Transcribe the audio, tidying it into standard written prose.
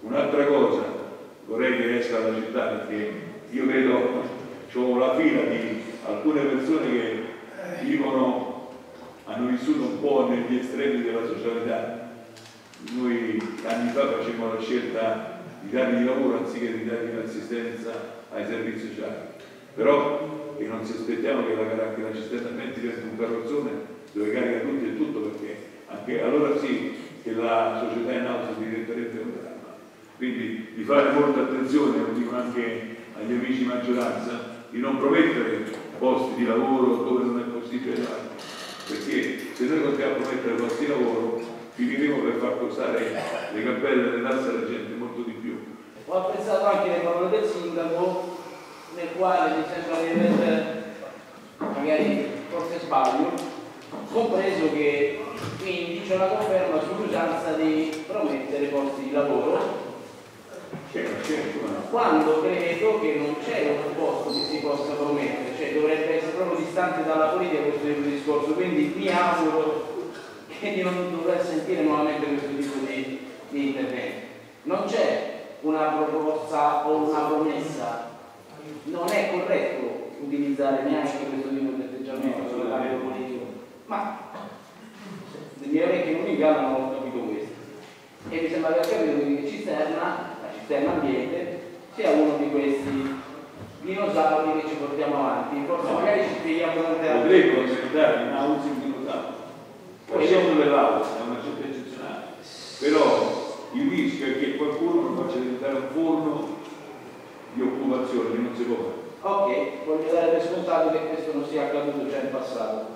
Un'altra cosa, vorrei che esca dalla città, perché io vedo, c'ho la fila di alcune persone che hanno vissuto un po' negli estremi della socialità. Noi anni fa facevamo la scelta di dargli lavoro anziché di dargli l'assistenza ai servizi sociali, però che non ci aspettiamo che la cisterna diventi un carrozzone dove carica tutto e tutto, perché anche allora sì che la società in auto diventerebbe un dramma. Quindi di fare molta attenzione, lo dico anche agli amici di maggioranza, di non promettere posti di lavoro dove non è possibile darli, perché se noi continuiamo a promettere posti di lavoro finiremo per far costare le cappelle delle tasse alla gente molto di più. Ho apprezzato anche le parole del sindaco, nel quale mi sembra di aver, magari forse sbaglio, compreso che quindi c'è una conferma sull'usanza di promettere posti di lavoro, quando credo che non c'è un posto che si possa promettere, cioè dovrebbe essere proprio distante dalla politica questo tipo di discorso, quindi mi auguro che di non dover sentire nuovamente questo tipo di interventi. Non c'è una proposta o una promessa, non è corretto utilizzare neanche questo tipo di atteggiamento sull'ambito politico, ma le mie orecchie non mi ingannano, non ho capito questo, e mi sembra di aver capito che la cisterna ambiente sia uno di questi dinosauri che ci portiamo avanti. Forse magari ci spieghiamo durante la potremmo considerare in auto un dinosauro, poi sono dell'auto, è una scelta eccezionale, però il rischio è che qualcuno lo faccia diventare un forno di occupazione che non si può fare. Ok, voglio dare per scontato che questo non sia accaduto già in passato.